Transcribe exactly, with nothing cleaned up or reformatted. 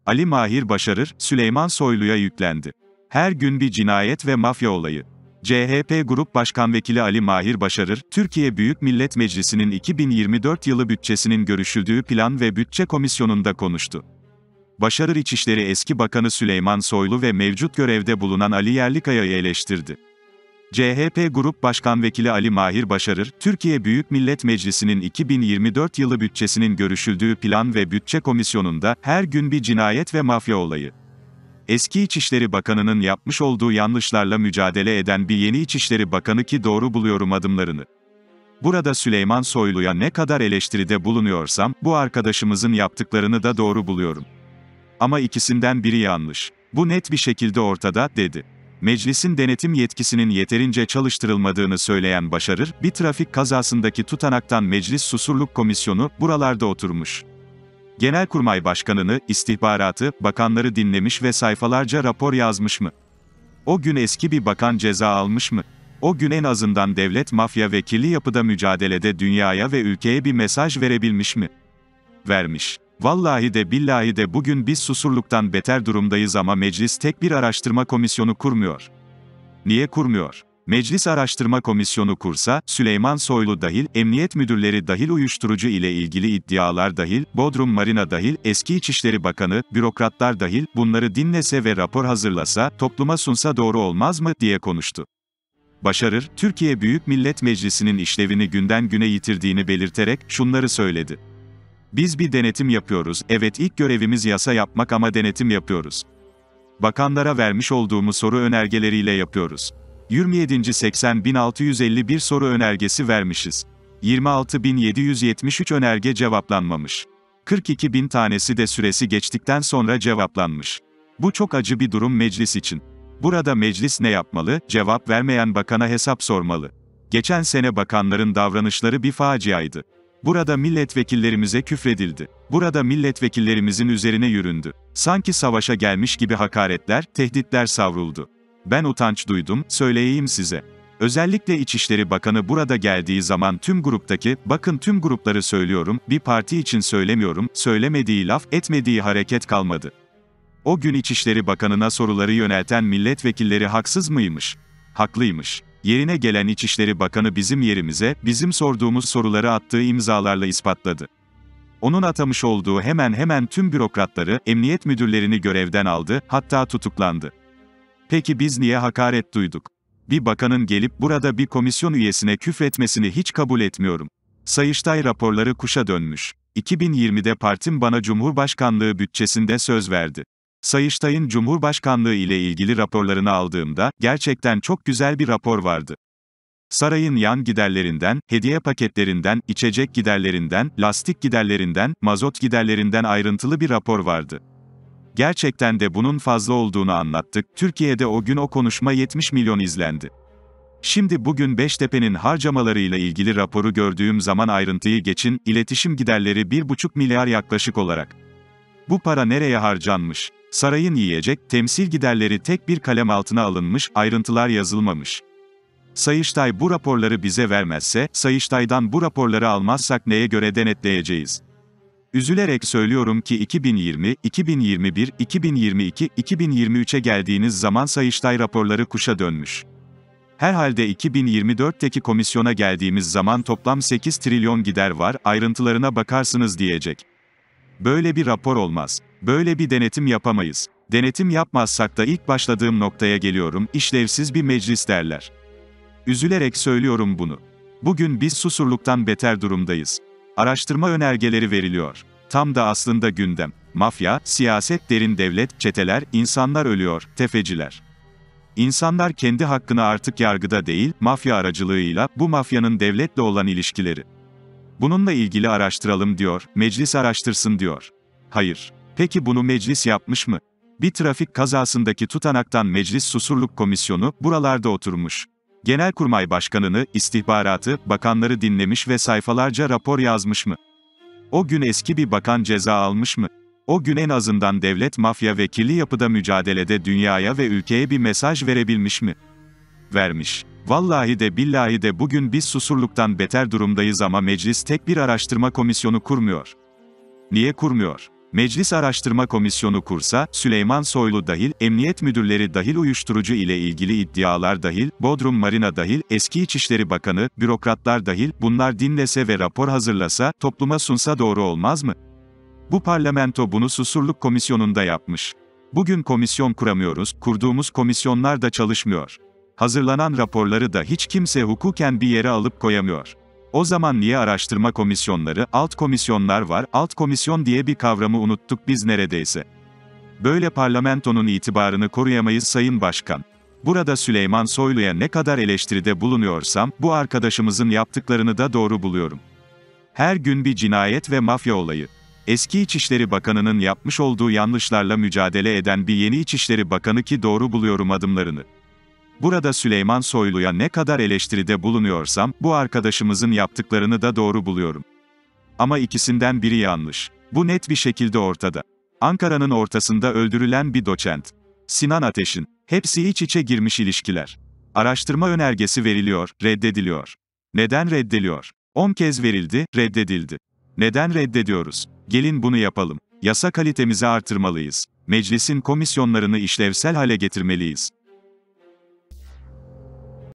Ali Mahir Başarır, Süleyman Soylu'ya yüklendi. Her gün bir cinayet ve mafya olayı. C H P Grup Başkan Vekili Ali Mahir Başarır, Türkiye Büyük Millet Meclisi'nin iki bin yirmi dört yılı bütçesinin görüşüldüğü Plan ve Bütçe Komisyonu'nda konuştu. Başarır İçişleri eski Bakanı Süleyman Soylu ve mevcut görevde bulunan Ali Yerlikaya'yı eleştirdi. C H P Grup Başkan Vekili Ali Mahir Başarır, Türkiye Büyük Millet Meclisi'nin iki bin yirmi dört yılı bütçesinin görüşüldüğü Plan ve Bütçe Komisyonu'nda her gün bir cinayet ve mafya olayı. Eski İçişleri Bakanı'nın yapmış olduğu yanlışlarla mücadele eden bir yeni İçişleri Bakanı ki doğru buluyorum adımlarını. Burada Süleyman Soylu'ya ne kadar eleştiride bulunuyorsam, bu arkadaşımızın yaptıklarını da doğru buluyorum. Ama ikisinden biri yanlış. Bu net bir şekilde ortada, dedi. Meclisin denetim yetkisinin yeterince çalıştırılmadığını söyleyen Başarır, bir trafik kazasındaki tutanaktan Meclis Susurluk Komisyonu, buralarda oturmuş. Genelkurmay Başkanı'nı, istihbaratı, bakanları dinlemiş ve sayfalarca rapor yazmış mı? O gün eski bir bakan ceza almış mı? O gün en azından devlet mafya ve kirli yapıda mücadelede dünyaya ve ülkeye bir mesaj verebilmiş mi? Vermiş. Vallahi de billahi de bugün biz Susurluk'tan beter durumdayız ama meclis tek bir araştırma komisyonu kurmuyor. Niye kurmuyor? Meclis Araştırma Komisyonu kursa, Süleyman Soylu dahil, emniyet müdürleri dahil uyuşturucu ile ilgili iddialar dahil, Bodrum Marina dahil, eski İçişleri Bakanı, bürokratlar dahil, bunları dinlese ve rapor hazırlasa, topluma sunsa doğru olmaz mı, diye konuştu. Başarır, Türkiye Büyük Millet Meclisi'nin işlevini günden güne yitirdiğini belirterek, şunları söyledi. Biz bir denetim yapıyoruz, evet ilk görevimiz yasa yapmak ama denetim yapıyoruz. Bakanlara vermiş olduğumuz soru önergeleriyle yapıyoruz. yirmi yedi seksen bin altı yüz elli bir soru önergesi vermişiz. yirmi altı bin yedi yüz yetmiş üç önerge cevaplanmamış. kırk iki bin tanesi de süresi geçtikten sonra cevaplanmış. Bu çok acı bir durum meclis için. Burada meclis ne yapmalı? Cevap vermeyen bakana hesap sormalı. Geçen sene bakanların davranışları bir faciaydı. Burada milletvekillerimize küfredildi. Burada milletvekillerimizin üzerine yüründü. Sanki savaşa gelmiş gibi hakaretler, tehditler savruldu. Ben utanç duydum, söyleyeyim size. Özellikle İçişleri Bakanı burada geldiği zaman tüm gruptaki, bakın tüm grupları söylüyorum, bir parti için söylemiyorum, söylemediği laf, etmediği hareket kalmadı. O gün İçişleri Bakanı'na soruları yönelten milletvekilleri haksız mıymış? Haklıymış. Yerine gelen İçişleri Bakanı bizim yerimize, bizim sorduğumuz soruları attığı imzalarla ispatladı. Onun atamış olduğu hemen hemen tüm bürokratları, emniyet müdürlerini görevden aldı, hatta tutuklandı. Peki biz niye hakaret duyduk? Bir bakanın gelip burada bir komisyon üyesine küfretmesini hiç kabul etmiyorum. Sayıştay raporları kuşa dönmüş. iki bin yirmide partim bana Cumhurbaşkanlığı bütçesinde söz verdi. Sayıştay'ın Cumhurbaşkanlığı ile ilgili raporlarını aldığımda, gerçekten çok güzel bir rapor vardı. Sarayın yan giderlerinden, hediye paketlerinden, içecek giderlerinden, lastik giderlerinden, mazot giderlerinden ayrıntılı bir rapor vardı. Gerçekten de bunun fazla olduğunu anlattık, Türkiye'de o gün o konuşma yetmiş milyon izlendi. Şimdi bugün Beştepe'nin harcamalarıyla ilgili raporu gördüğüm zaman ayrıntıyı geçin, iletişim giderleri bir buçuk milyar yaklaşık olarak. Bu para nereye harcanmış? Sarayın yiyecek, temsil giderleri tek bir kalem altına alınmış, ayrıntılar yazılmamış. Sayıştay bu raporları bize vermezse, Sayıştay'dan bu raporları almazsak neye göre denetleyeceğiz? Üzülerek söylüyorum ki iki bin yirmi, iki bin yirmi bir, iki bin yirmi iki, iki bin yirmi üçe geldiğiniz zaman Sayıştay raporları kuşa dönmüş. Herhalde iki bin yirmi dörtteki komisyona geldiğimiz zaman toplam sekiz trilyon gider var, ayrıntılarına bakarsınız diyecek. Böyle bir rapor olmaz. Böyle bir denetim yapamayız. Denetim yapmazsak da ilk başladığım noktaya geliyorum, işlevsiz bir meclis derler. Üzülerek söylüyorum bunu. Bugün biz Susurluk'tan beter durumdayız. Araştırma önergeleri veriliyor. Tam da aslında gündem. Mafya, siyaset, derin devlet, çeteler, insanlar ölüyor, tefeciler. İnsanlar kendi hakkını artık yargıda değil, mafya aracılığıyla, bu mafyanın devletle olan ilişkileri. Bununla ilgili araştıralım diyor, meclis araştırsın diyor. Hayır. Peki bunu meclis yapmış mı? Bir trafik kazasındaki tutanaktan Meclis Susurluk Komisyonu, buralarda oturmuş. Genelkurmay Başkanı'nı, istihbaratı, bakanları dinlemiş ve sayfalarca rapor yazmış mı? O gün eski bir bakan ceza almış mı? O gün en azından devlet mafya ve kirli yapıda mücadelede dünyaya ve ülkeye bir mesaj verebilmiş mi? Vermiş. Vallahi de billahi de bugün biz Susurluk'tan beter durumdayız ama meclis tek bir araştırma komisyonu kurmuyor. Niye kurmuyor? Meclis Araştırma Komisyonu kursa, Süleyman Soylu dahil, emniyet müdürleri dahil uyuşturucu ile ilgili iddialar dahil, Bodrum Marina dahil, eski İçişleri Bakanı, bürokratlar dahil, bunlar dinlese ve rapor hazırlasa, topluma sunsa doğru olmaz mı? Bu parlamento bunu Susurluk Komisyonu'nda yapmış. Bugün komisyon kuramıyoruz, kurduğumuz komisyonlar da çalışmıyor. Hazırlanan raporları da hiç kimse hukuken bir yere alıp koyamıyor. O zaman niye araştırma komisyonları, alt komisyonlar var, alt komisyon diye bir kavramı unuttuk biz neredeyse. Böyle parlamentonun itibarını koruyamayız Sayın Başkan. Burada Süleyman Soylu'ya ne kadar eleştiride bulunuyorsam, bu arkadaşımızın yaptıklarını da doğru buluyorum. Her gün bir cinayet ve mafya olayı. Eski İçişleri Bakanı'nın yapmış olduğu yanlışlarla mücadele eden bir yeni İçişleri Bakanı ki doğru buluyorum adımlarını. Burada Süleyman Soylu'ya ne kadar eleştiride bulunuyorsam, bu arkadaşımızın yaptıklarını da doğru buluyorum. Ama ikisinden biri yanlış. Bu net bir şekilde ortada. Ankara'nın ortasında öldürülen bir doçent. Sinan Ateş'in. Hepsi iç içe girmiş ilişkiler. Araştırma önergesi veriliyor, reddediliyor. Neden reddediliyor? on kez verildi, reddedildi. Neden reddediyoruz? Gelin bunu yapalım. Yasa kalitemizi artırmalıyız. Meclisin komisyonlarını işlevsel hale getirmeliyiz.